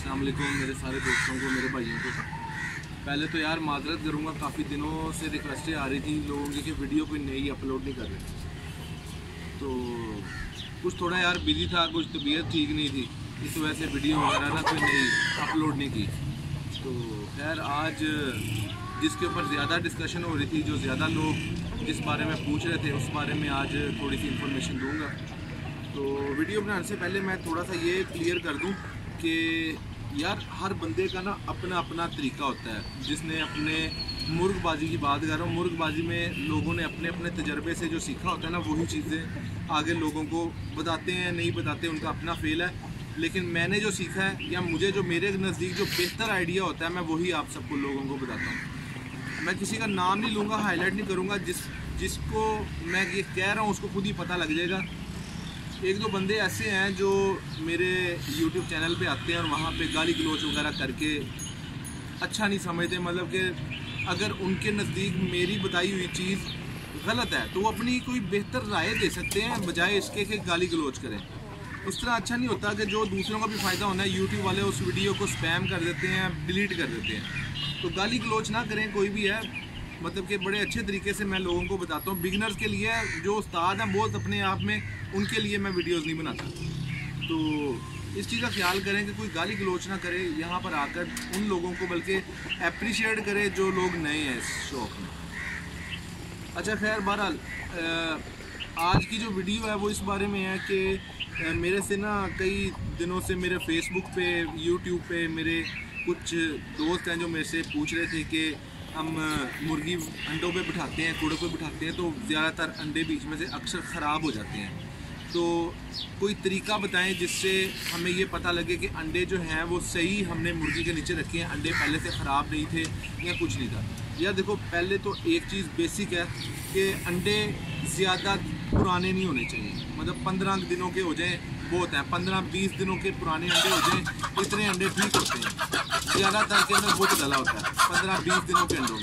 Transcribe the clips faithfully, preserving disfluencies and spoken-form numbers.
अस्सलाम वालेकुम मेरे सारे दोस्तों को, मेरे भाइयों को। पहले तो यार माजरत करूँगा, काफ़ी दिनों से रिक्वेस्टें आ रही थी लोगों की कि वीडियो कोई नई अपलोड नहीं कर रहे, तो कुछ थोड़ा यार बिजी था, कुछ तबीयत ठीक नहीं थी, इस वजह से वीडियो वगैरह ना कोई नई अपलोड नहीं की। तो खैर आज जिसके ऊपर ज़्यादा डिस्कशन हो रही थी, जो ज़्यादा लोग जिस बारे में पूछ रहे थे, उस बारे में आज थोड़ी सी इन्फॉर्मेशन दूंगा। तो वीडियो बनाने से पहले मैं थोड़ा सा ये क्लियर कर दूं कि यार हर बंदे का ना अपना अपना तरीका होता है। जिसने अपने मुर्गबाजी की बात कर रहा हूँ, मुर्गबाजी में लोगों ने अपने अपने तजर्बे से जो सीखा होता है ना, वही चीज़ें आगे लोगों को बताते हैं, नहीं बताते, उनका अपना फेल है। लेकिन मैंने जो सीखा है या मुझे जो मेरे नज़दीक जो बेहतर आइडिया होता है, मैं वही आप सबको लोगों को बताता हूँ। मैं किसी का नाम नहीं लूँगा, हाईलाइट नहीं करूँगा, जिस जिसको मैं ये कह रहा हूँ उसको खुद ही पता लग जाएगा। एक दो बंदे ऐसे हैं जो मेरे यूट्यूब चैनल पे आते हैं और वहाँ पे गाली गलोच वगैरह करके अच्छा नहीं समझते, मतलब कि अगर उनके नज़दीक मेरी बताई हुई चीज़ गलत है तो वो अपनी कोई बेहतर राय दे सकते हैं, बजाय इसके कि गाली गलोच करें। इस तरह अच्छा नहीं होता कि जो दूसरों का भी फ़ायदा होना है, यूट्यूब वाले उस वीडियो को स्पैम कर देते हैं, डिलीट कर देते हैं। तो गाली गलोच ना करें कोई भी है, मतलब कि बड़े अच्छे तरीके से मैं लोगों को बताता हूँ। बिगिनर्स के लिए जो उस्ताद हैं बहुत अपने आप में, उनके लिए मैं वीडियोस नहीं बनाता। तो इस चीज़ का ख्याल करें कि कोई गाली गलोच ना करे यहाँ पर आकर उन लोगों को, बल्कि अप्रिशिएट करे जो लोग नए हैं इस शौक़ में। अच्छा खैर, बहरहाल आज की जो वीडियो है वो इस बारे में है कि मेरे से ना कई दिनों से मेरे फेसबुक पे, यूट्यूब पे मेरे कुछ दोस्त हैं जो मेरे से पूछ रहे थे कि हम मुर्गी अंडों पे बिठाते हैं, कूड़े पे बिठाते हैं, तो ज़्यादातर अंडे बीच में से अक्सर ख़राब हो जाते हैं। तो कोई तरीका बताएं जिससे हमें ये पता लगे कि अंडे जो हैं वो सही हमने मुर्गी के नीचे रखे हैं, अंडे पहले से ख़राब नहीं थे या कुछ नहीं था। यार देखो, पहले तो एक चीज़ बेसिक है कि अंडे ज़्यादा पुराने नहीं होने चाहिए, मतलब पंद्रह दिनों के हो जाएँ बहुत हैं, पंद्रह बीस दिनों के पुराने अंडे हो जाएँ, इतने अंडे ठीक होते हैं। ज़्यादातर के अंदर बहुत डला होता है पंद्रह बीस दिनों के अंडों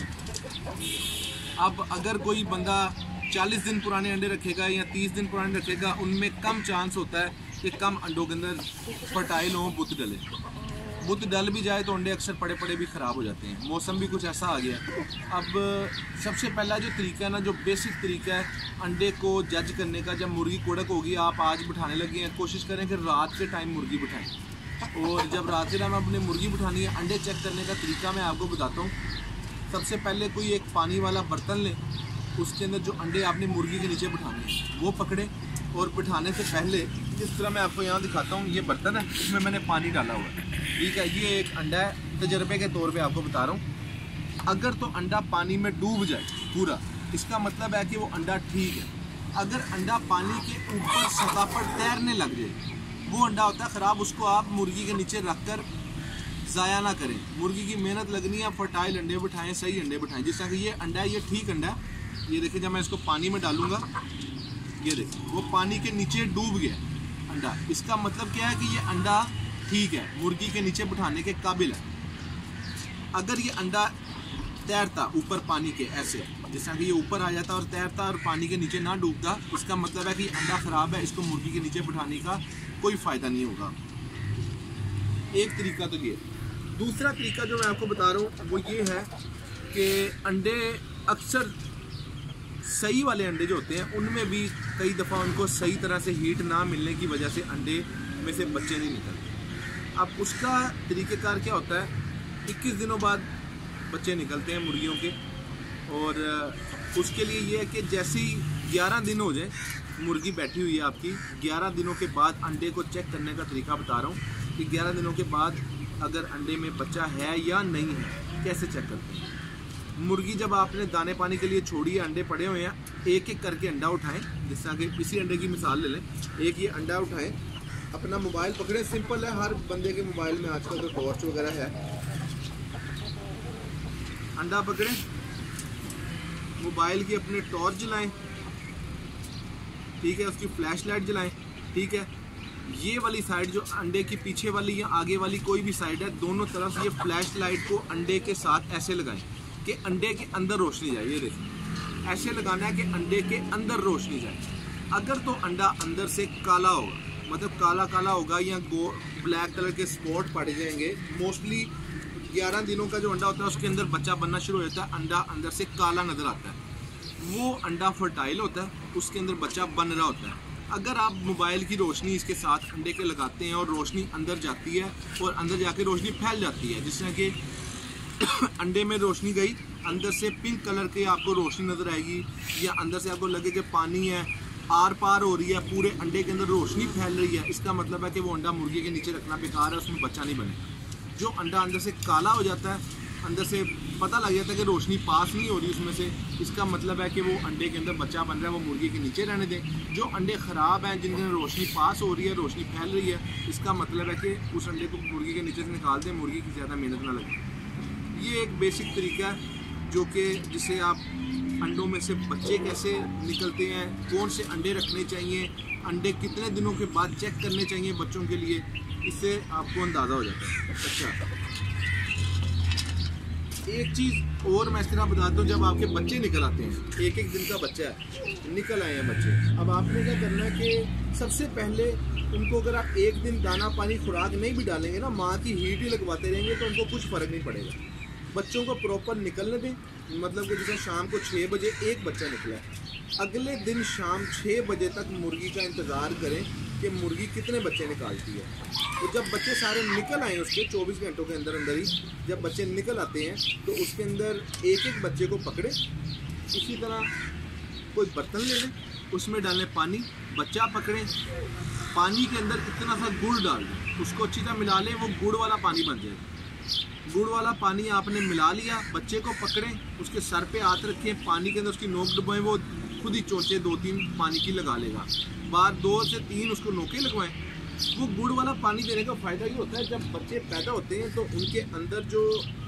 में। अब अगर कोई बंदा चालीस दिन पुराने अंडे रखेगा या तीस दिन पुराने रखेगा, उनमें कम चांस होता है कि कम अंडों के अंदर फर्टाइल हों, बुत डले। बुत डल भी जाए तो अंडे अक्सर पड़े पड़े भी ख़राब हो जाते हैं। मौसम भी कुछ ऐसा आ गया। अब सबसे पहला जो तरीका है ना, जो बेसिक तरीका है अंडे को जज करने का, जब मुर्गी कोड़क होगी, आप आज बिठाने लगे हैं, कोशिश करें कि रात के टाइम मुर्गी बिठाएं। और जब रात के टाइम अपने मुर्गी बिठानी है, अंडे चेक करने का तरीका मैं आपको बताता हूँ। सबसे पहले कोई एक पानी वाला बर्तन लें, उसके अंदर जो अंडे आपने मुर्गी के नीचे बिठाने हैं वो पकड़ें, और बिठाने से पहले जिस तरह मैं आपको यहाँ दिखाता हूँ, ये बर्तन है, इसमें मैंने पानी डाला हुआ है, ठीक है। ये एक अंडा है, तजर्बे के तौर पे आपको बता रहा हूँ। अगर तो अंडा पानी में डूब जाए पूरा, इसका मतलब है कि वो अंडा ठीक है। अगर अंडा पानी के ऊपर सतह पर तैरने लग जाए, वो अंडा होता है ख़राब। उसको आप मुर्गी के नीचे रख कर ज़ाया ना करें। मुर्गी की मेहनत लगनी है, फर्टाइल अंडे बिठाएं, सही अंडे बिठाएं। जिस तरह कि ये अंडा है, ये ठीक अंडा है। ये देखिए, जब मैं इसको पानी में डालूंगा, ये देखिए वो पानी के नीचे डूब गया अंडा। इसका मतलब क्या है कि ये अंडा ठीक है, मुर्गी के नीचे बिठाने के काबिल है। अगर ये अंडा तैरता ऊपर पानी के ऐसे, जिस तरह कि ये ऊपर आ जाता और तैरता और पानी के नीचे ना डूबता, इसका मतलब है कि अंडा ख़राब है, इसको मुर्गी के नीचे बिठाने का कोई फ़ायदा नहीं होगा। एक तरीका तो ये। दूसरा तरीका जो मैं आपको बता रहा हूँ वो ये है कि अंडे अक्सर सही वाले अंडे जो होते हैं, उनमें भी कई दफ़ा उनको सही तरह से हीट ना मिलने की वजह से अंडे में से बच्चे नहीं निकलते। अब उसका तरीक़ेकार क्या होता है, इक्कीस दिनों बाद बच्चे निकलते हैं मुर्गियों के, और उसके लिए ये है कि जैसे ही ग्यारह दिन हो जाए, मुर्गी बैठी हुई है आपकी, ग्यारह दिनों के बाद अंडे को चेक करने का तरीका बता रहा हूँ कि ग्यारह दिनों के बाद अगर अंडे में बच्चा है या नहीं है, कैसे चेक करते हैं। मुर्गी जब आपने दाने पानी के लिए छोड़ी है, अंडे पड़े हुए हैं, एक एक करके अंडा उठाएं। जिस तरह कि इसी अंडे की मिसाल ले लें, एक ये अंडा उठाएं, अपना मोबाइल पकड़ें, सिंपल है, हर बंदे के मोबाइल में आजकल तो टॉर्च वगैरह है। अंडा पकड़ें, मोबाइल की अपने टॉर्च जलाएं, ठीक है, उसकी फ्लैश लाइट जलाएं, ठीक है। ये वाली साइड जो अंडे की पीछे वाली या आगे वाली कोई भी साइड है, दोनों तरफ ये फ्लैश लाइट को अंडे के साथ ऐसे लगाएं कि अंडे के अंदर रोशनी जाए। ये देखिए, ऐसे लगाना है कि अंडे के अंदर रोशनी जाए। अगर तो अंडा अंदर से काला होगा, मतलब काला काला होगा या गो ब्लैक कलर के स्पॉट पड़ जाएंगे। मोस्टली ग्यारह दिनों का जो अंडा होता है उसके अंदर बच्चा बनना शुरू हो जाता है, अंडा अंदर से काला नज़र आता है, वो अंडा फर्टाइल होता है, उसके अंदर बच्चा बन रहा होता है। अगर आप मोबाइल की रोशनी इसके साथ अंडे के लगाते हैं और रोशनी अंदर जाती है और अंदर जाके रोशनी फैल जाती है, जिस तरह कि अंडे में रोशनी गई, अंदर से पिंक कलर की आपको रोशनी नज़र आएगी, या अंदर से आपको लगे कि पानी है, आर पार हो रही है, पूरे अंडे के अंदर रोशनी फैल रही है, इसका मतलब है कि वो अंडा मुर्गी के नीचे रखना बेकार है, उसमें बच्चा नहीं बनेगा। जो अंडा अंदर से काला हो जाता है, अंदर से पता लग जाता है कि रोशनी पास नहीं हो रही उसमें से, इसका मतलब है कि वो अंडे के अंदर बच्चा बन रहा है, वो मुर्गी के नीचे रहने दें। जो अंडे ख़राब हैं, जिनके अंदर रोशनी पास हो रही है, रोशनी फैल रही है, इसका मतलब है कि उस अंडे को मुर्गी के नीचे से निकाल दें, मुर्गी की ज़्यादा मेहनत ना लगे। ये एक बेसिक तरीका है जो कि जिससे आप अंडों में से बच्चे कैसे निकलते हैं, कौन से अंडे रखने चाहिए, अंडे कितने दिनों के बाद चेक करने चाहिए बच्चों के लिए, इससे आपको अंदाज़ा हो जाता है। अच्छा, एक चीज़ और मैं इस तरह बताता हूँ, जब आपके बच्चे निकल आते हैं, एक एक दिन का बच्चा है, निकल आए हैं बच्चे, अब आपने क्या करना है कि सबसे पहले उनको अगर आप एक दिन दाना पानी खुराक नहीं भी डालेंगे ना, माँ की हीट ही लगवाते रहेंगे तो उनको कुछ फ़र्क नहीं पड़ेगा। बच्चों को प्रॉपर निकलने दें, मतलब कि जैसे शाम को छः बजे एक बच्चा निकला है, अगले दिन शाम छः बजे तक मुर्गी का इंतज़ार करें कि मुर्गी कितने बच्चे निकालती है। तो जब बच्चे सारे निकल आए उसके चौबीस घंटों के अंदर अंदर ही जब बच्चे निकल आते हैं तो उसके अंदर एक एक बच्चे को पकड़े, इसी तरह कोई बर्तन ले लें, उसमें डालें पानी, बच्चा पकड़ें, पानी के अंदर इतना सा गुड़ डाल दें, उसको अच्छी तरह मिला लें, वो गुड़ वाला पानी बन जाएगा। गुड़ वाला पानी आपने मिला लिया, बच्चे को पकड़ें, उसके सर पे हाथ रखें, पानी के अंदर उसकी नोक डुबाएं, वो खुद ही चोंचे दो तीन पानी की लगा लेगा, बार दो से तीन उसको नोके लगवाएं। वो गुड़ वाला पानी देने का फ़ायदा ये होता है, जब बच्चे पैदा होते हैं तो उनके अंदर जो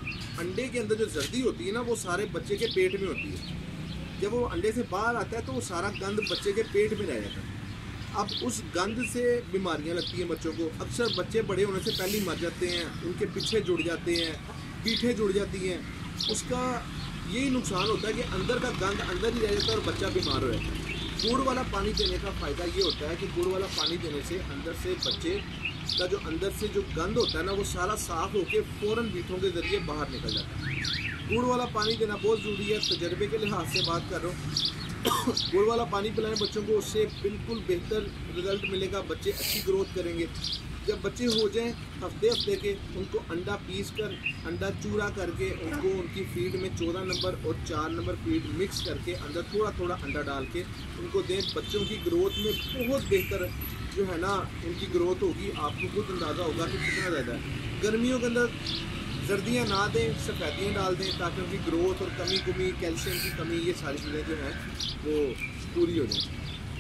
अंडे के अंदर जो जर्दी होती है ना, वो सारे बच्चे के पेट में होती है। जब वो अंडे से बाहर आता है तो वो सारा गंद बच्चे के पेट में रह जाता है। अब उस गंद से बीमारियां लगती हैं बच्चों को, अक्सर बच्चे बड़े होने से पहले ही मर जाते हैं, उनके पीछे जुड़ जाते हैं, पीठे जुड़ जाती हैं, उसका यही नुकसान होता है कि अंदर का गंद अंदर ही रह जाता है और बच्चा बीमार हो जाता है। गुड़ वाला पानी देने का फ़ायदा ये होता है कि गुड़ वाला पानी देने से अंदर से बच्चे का जो अंदर से जो गंद होता है ना, वो सारा साफ़ होकर फ़ौरन बीठों के ज़रिए बाहर निकल जाता है। गुड़ वाला पानी देना बहुत ज़रूरी है, तजर्बे के लिहाज से बात कर रहा हूँ। गुड़ वाला पानी पिलाएं बच्चों को, उससे बिल्कुल बेहतर रिज़ल्ट मिलेगा, बच्चे अच्छी ग्रोथ करेंगे। जब बच्चे हो जाएं हफ्ते हफ्ते के, उनको अंडा पीस कर, अंडा चूरा करके उनको उनकी फीड में चौदह नंबर और चार नंबर फीड मिक्स करके अंदर थोड़ा थोड़ा अंडा डाल के उनको दें। बच्चों की ग्रोथ में बहुत बेहतर जो है ना उनकी ग्रोथ होगी, आपको खुद अंदाज़ा होगा कि कितना ज़्यादा है। गर्मियों के अंदर सर्दियाँ ना दें, सफ़ेदियाँ डाल दें, ताकि उनकी ग्रोथ और कमी कमी कैल्शियम की कमी, ये सारी चीज़ें जो हैं वो पूरी हो जाएँ।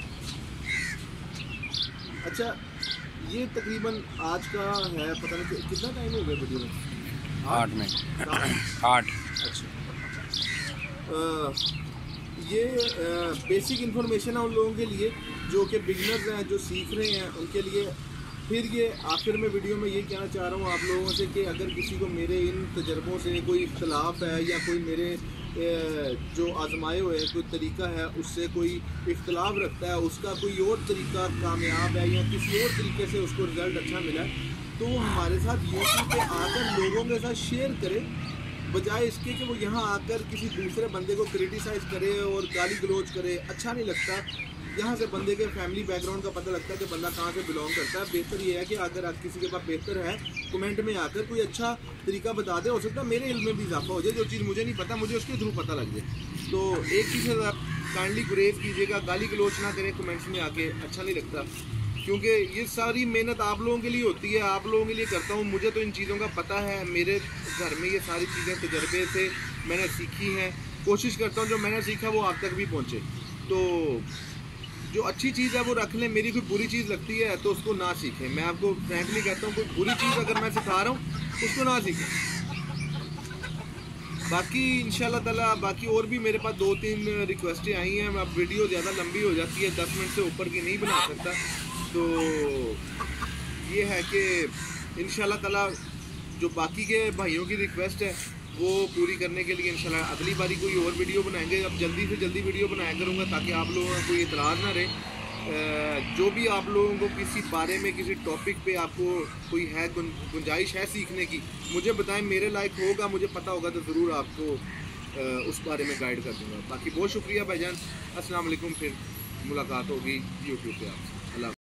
अच्छा, ये तकरीबन आज का है, पता नहीं कितना टाइम हो गया वीडियो में, आठ मिनट आठ। अच्छा, आ, ये बेसिक इन्फॉर्मेशन है उन लोगों के लिए जो कि बिगनर्स हैं, जो सीख रहे हैं, उनके लिए। फिर ये आखिर में वीडियो में ये कहना चाह रहा हूँ आप लोगों से कि अगर किसी को मेरे इन तजर्बों से कोई इख्तलाफ है या कोई मेरे जो आजमाए हुए कोई तरीका है उससे कोई इख्तलाफ रखता है, उसका कोई और तरीका कामयाब है या किसी और तरीके से उसको रिज़ल्ट अच्छा मिला है, तो वो हमारे साथ यूट्यूब पे आकर लोगों के साथ शेयर करे, बजाय इसके कि वो यहाँ आकर किसी दूसरे बंदे को क्रिटिसाइज़ करे और गाली गलौज करे। अच्छा नहीं लगता। यहाँ से बंदे के फैमिली बैकग्राउंड का पता लगता है कि बंदा कहाँ से बिलोंग करता है। बेहतर ये है कि अगर आप किसी के पास बेहतर है, कमेंट में आकर कोई अच्छा तरीका बता दे, हो सकता है मेरे इल्म में भी इजाफा हो जाए, जो चीज़ मुझे नहीं पता मुझे उसके थ्रू पता लग जाए। तो एक चीज़ से आप काइंडली गुरेज कीजिएगा, गाली गलौज ना करें कमेंट्स में आके, अच्छा नहीं लगता, क्योंकि ये सारी मेहनत आप लोगों के लिए होती है, आप लोगों के लिए करता हूँ। मुझे तो इन चीज़ों का पता है, मेरे घर में ये सारी चीज़ें तजर्बे से मैंने सीखी हैं, कोशिश करता हूँ जो मैंने सीखा वो आप तक भी पहुँचे। तो जो अच्छी चीज़ है वो रख लें, मेरी कोई बुरी चीज़ लगती है तो उसको ना सीखें। मैं आपको फ्रैंकली कहता हूँ, कोई बुरी चीज़ अगर मैं सिखा रहा हूँ उसको ना सीखें। बाकी इंशाल्लाह ताला बाकी और भी मेरे पास दो तीन रिक्वेस्टें आई हैं। अब वीडियो ज़्यादा लंबी हो जाती है, दस मिनट से ऊपर की नहीं बना सकता, तो ये है कि इंशाल्लाह ताला जो बाकी के भाइयों की रिक्वेस्ट है वो पूरी करने के लिए इंशाल्लाह अगली बारी कोई और वीडियो बनाएंगे। अब जल्दी से जल्दी वीडियो बनाया करूँगा ताकि आप लोगों का कोई इतराज़ ना रहे। जो भी आप लोगों को किसी बारे में किसी टॉपिक पे आपको कोई है गुंजाइश है सीखने की, मुझे बताएं, मेरे लायक होगा, मुझे पता होगा तो ज़रूर आपको उस बारे में गाइड कर दूँगा। बाकी बहुत शुक्रिया भाईजान, अस्सलाम वालेकुम, फिर मुलाकात होगी यूट्यूब पे आपसे। अल्लाह।